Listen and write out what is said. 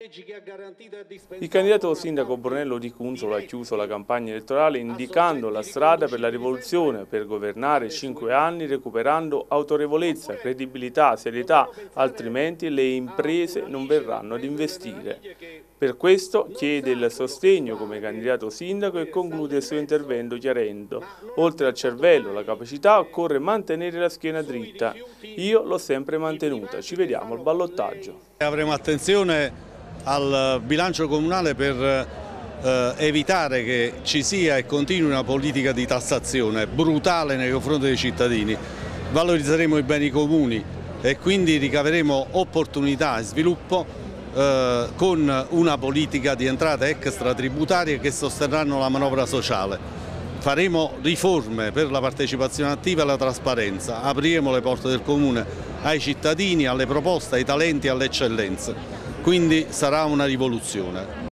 Il candidato sindaco Brunello Di Cunzolo ha chiuso la campagna elettorale indicando la strada per la rivoluzione, per governare 5 anni recuperando autorevolezza, credibilità, serietà, altrimenti le imprese non verranno ad investire. Per questo chiede il sostegno come candidato sindaco e conclude il suo intervento chiarendo: oltre al cervello, la capacità, occorre mantenere la schiena dritta. Io l'ho sempre mantenuta, ci vediamo al ballottaggio. Avremo attenzione al bilancio comunale per evitare che ci sia e continui una politica di tassazione brutale nei confronti dei cittadini. Valorizzeremo i beni comuni e quindi ricaveremo opportunità e sviluppo con una politica di entrate extratributarie che sosterranno la manovra sociale. Faremo riforme per la partecipazione attiva e la trasparenza, apriremo le porte del Comune ai cittadini, alle proposte, ai talenti e alle eccellenze. Quindi sarà una rivoluzione.